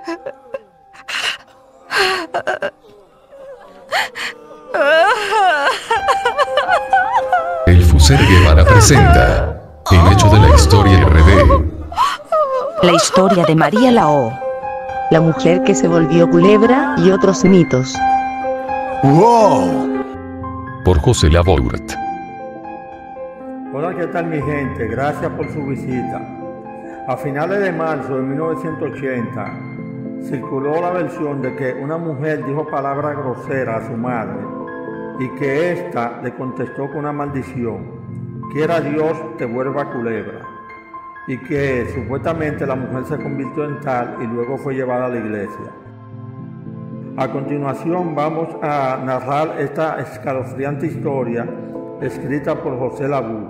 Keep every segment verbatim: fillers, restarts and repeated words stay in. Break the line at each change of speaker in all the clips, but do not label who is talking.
El Fuser Guevara presenta el hecho de la historia R D.
La historia de María la O,
la mujer que se volvió culebra y otros mitos.
¡Wow!
Por José Labourt.
Hola, ¿qué tal mi gente? Gracias por su visita. A finales de marzo de mil novecientos ochenta, circuló la versión de que una mujer dijo palabras groseras a su madre y que ésta le contestó con una maldición: quiera Dios te vuelva culebra, y que supuestamente la mujer se convirtió en tal y luego fue llevada a la iglesia. A continuación vamos a narrar esta escalofriante historia escrita por José Labourt.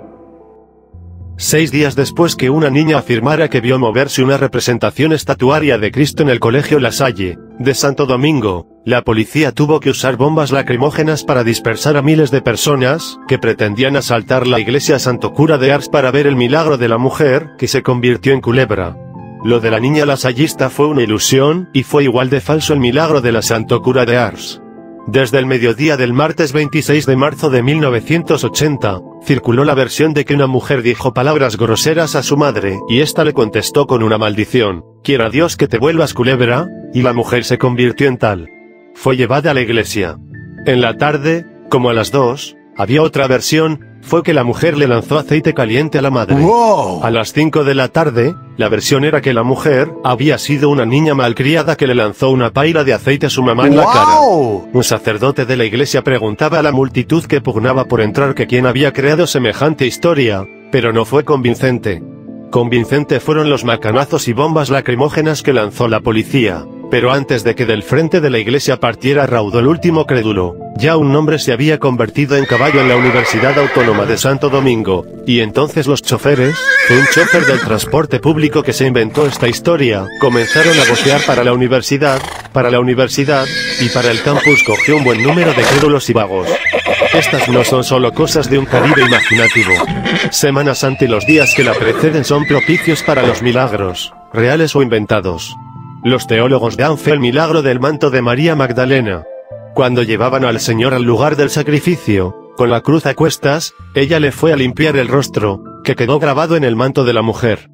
Seis días después que una niña afirmara que vio moverse una representación estatuaria de Cristo en el colegio La Salle, de Santo Domingo, la policía tuvo que usar bombas lacrimógenas para dispersar a miles de personas que pretendían asaltar la iglesia Santo Cura de Ars para ver el milagro de la mujer que se convirtió en culebra. Lo de la niña lasallista fue una ilusión, y fue igual de falso el milagro de la Santo Cura de Ars. Desde el mediodía del martes veintiséis de marzo de mil novecientos ochenta, circuló la versión de que una mujer dijo palabras groseras a su madre, y ésta le contestó con una maldición: quiera Dios que te vuelvas culebra, y la mujer se convirtió en tal. Fue llevada a la iglesia. En la tarde, como a las dos, había otra versión, fue que la mujer le lanzó aceite caliente a la madre.
¡Wow!
A las cinco de la tarde, la versión era que la mujer había sido una niña malcriada que le lanzó una paila de aceite a su mamá en la cara.
¡Wow!
Un sacerdote de la iglesia preguntaba a la multitud que pugnaba por entrar que quién había creado semejante historia, pero no fue convincente. Convincente fueron los macanazos y bombas lacrimógenas que lanzó la policía. Pero antes de que del frente de la iglesia partiera raudo el último crédulo, ya un hombre se había convertido en caballo en la Universidad Autónoma de Santo Domingo, y entonces los choferes, un chofer del transporte público que se inventó esta historia, comenzaron a vocear para la universidad, para la universidad, y para el campus cogió un buen número de crédulos y vagos. Estas no son solo cosas de un Caribe imaginativo. Semana Santa y los días que la preceden son propicios para los milagros, reales o inventados. Los teólogos dan fe al milagro del manto de María Magdalena. Cuando llevaban al Señor al lugar del sacrificio, con la cruz a cuestas, ella le fue a limpiar el rostro, que quedó grabado en el manto de la mujer.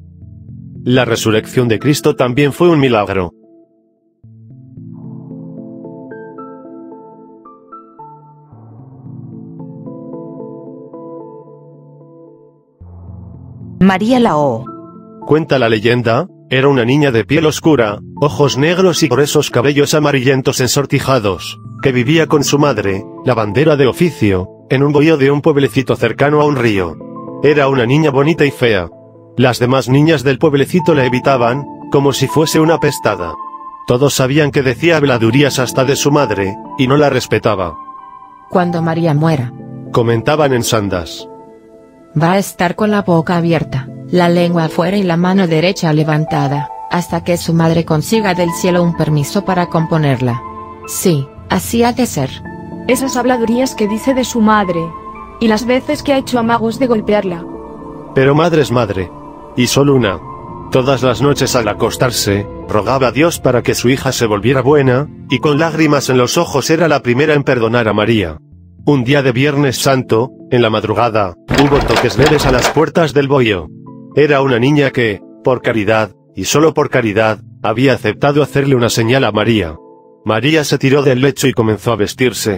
La resurrección de Cristo también fue un milagro.
María la O.
Cuenta la leyenda, era una niña de piel oscura, ojos negros y gruesos cabellos amarillentos ensortijados, que vivía con su madre, lavandera de oficio, en un bohío de un pueblecito cercano a un río. Era una niña bonita y fea. Las demás niñas del pueblecito la evitaban, como si fuese una pestada. Todos sabían que decía habladurías hasta de su madre, y no la respetaba.
Cuando María muera,
comentaban en sandas,
va a estar con la boca abierta, la lengua afuera y la mano derecha levantada, hasta que su madre consiga del cielo un permiso para componerla. Sí, así ha de ser.
Esas habladurías que dice de su madre, y las veces que ha hecho amagos de golpearla.
Pero madre es madre. Y solo una. Todas las noches al acostarse, rogaba a Dios para que su hija se volviera buena, y con lágrimas en los ojos era la primera en perdonar a María. Un día de Viernes Santo, en la madrugada, hubo toques leves a las puertas del bohío. Era una niña que, por caridad, y solo por caridad, había aceptado hacerle una señal a María. María se tiró del lecho y comenzó a vestirse.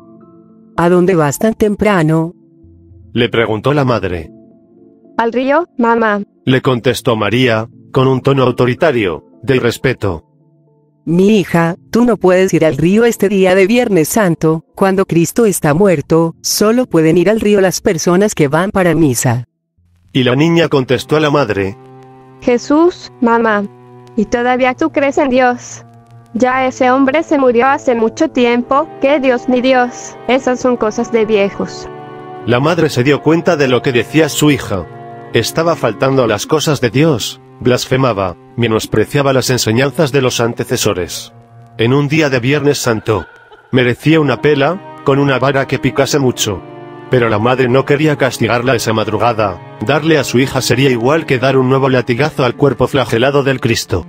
¿A dónde vas tan temprano?
Le preguntó la madre.
¿Al río, mamá?
Le contestó María, con un tono autoritario, de irrespeto.
Mi hija, tú no puedes ir al río este día de Viernes Santo, cuando Cristo está muerto, solo pueden ir al río las personas que van para misa.
Y la niña contestó a la madre.
Jesús, mamá. ¿Y todavía tú crees en Dios? Ya ese hombre se murió hace mucho tiempo, que Dios ni Dios, esas son cosas de viejos.
La madre se dio cuenta de lo que decía su hija. Estaba faltando a las cosas de Dios, blasfemaba, menospreciaba las enseñanzas de los antecesores. En un día de Viernes Santo, merecía una pela, con una vara que picase mucho. Pero la madre no quería castigarla esa madrugada, darle a su hija sería igual que dar un nuevo latigazo al cuerpo flagelado del Cristo.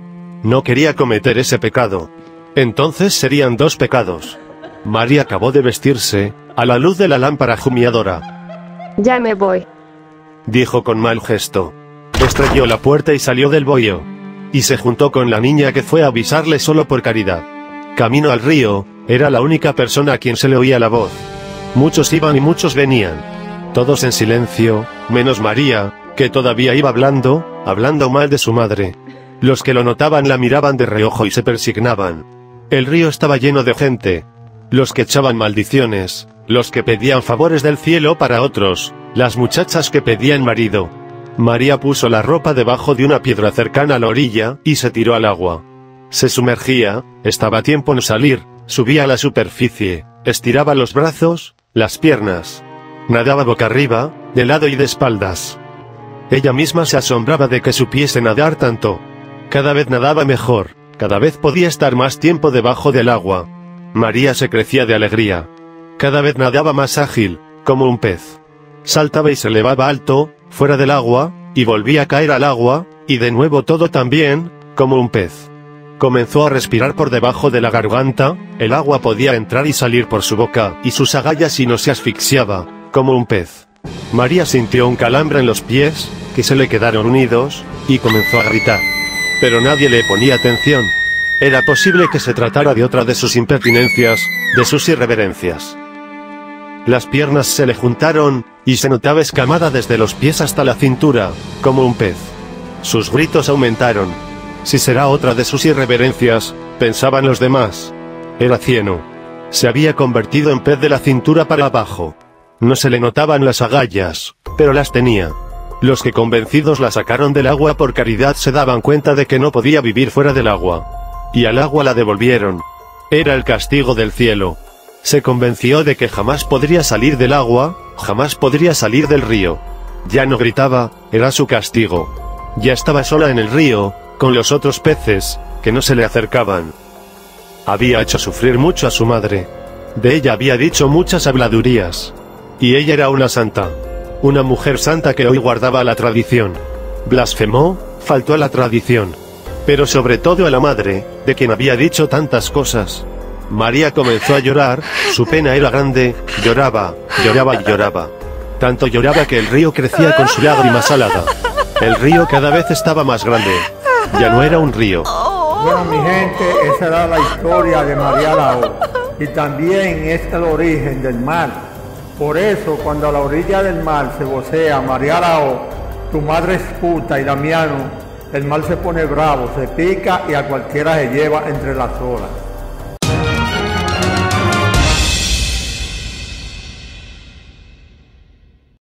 No quería cometer ese pecado. Entonces serían dos pecados. María acabó de vestirse, a la luz de la lámpara humeadora.
Ya me voy.
Dijo con mal gesto. Estrelló la puerta y salió del bohío. Y se juntó con la niña que fue a avisarle solo por caridad. Camino al río, era la única persona a quien se le oía la voz. Muchos iban y muchos venían. Todos en silencio, menos María, que todavía iba hablando, hablando mal de su madre. Los que lo notaban la miraban de reojo y se persignaban. El río estaba lleno de gente. Los que echaban maldiciones, los que pedían favores del cielo para otros, las muchachas que pedían marido. María puso la ropa debajo de una piedra cercana a la orilla, y se tiró al agua. Se sumergía, estaba a tiempo en salir, subía a la superficie, estiraba los brazos, las piernas. Nadaba boca arriba, de lado y de espaldas. Ella misma se asombraba de que supiese nadar tanto. Cada vez nadaba mejor, cada vez podía estar más tiempo debajo del agua. María se crecía de alegría. Cada vez nadaba más ágil, como un pez. Saltaba y se elevaba alto, fuera del agua, y volvía a caer al agua, y de nuevo todo también, como un pez. Comenzó a respirar por debajo de la garganta, el agua podía entrar y salir por su boca, y sus agallas y no se asfixiaba, como un pez. María sintió un calambre en los pies, que se le quedaron unidos, y comenzó a gritar. Pero nadie le ponía atención. Era posible que se tratara de otra de sus impertinencias, de sus irreverencias. Las piernas se le juntaron, y se notaba escamada desde los pies hasta la cintura, como un pez. Sus gritos aumentaron. Si será otra de sus irreverencias, pensaban los demás. Era cieno. Se había convertido en pez de la cintura para abajo. No se le notaban las agallas, pero las tenía. Los que convencidos la sacaron del agua por caridad se daban cuenta de que no podía vivir fuera del agua. Y al agua la devolvieron. Era el castigo del cielo. Se convenció de que jamás podría salir del agua, jamás podría salir del río. Ya no gritaba, era su castigo. Ya estaba sola en el río, con los otros peces, que no se le acercaban. Había hecho sufrir mucho a su madre. De ella había dicho muchas habladurías. Y ella era una santa. Una mujer santa que hoy guardaba la tradición. Blasfemó, faltó a la tradición. Pero sobre todo a la madre, de quien había dicho tantas cosas. María comenzó a llorar, su pena era grande, lloraba, lloraba y lloraba. Tanto lloraba que el río crecía con su lágrima salada. El río cada vez estaba más grande. Ya no era un río.
Bueno, mi gente, esa era la historia de María la O. Y también es el origen del mar. Por eso, cuando a la orilla del mar se vocea María la O, tu madre es puta y Damiano, el mar se pone bravo, se pica y a cualquiera se lleva entre las olas.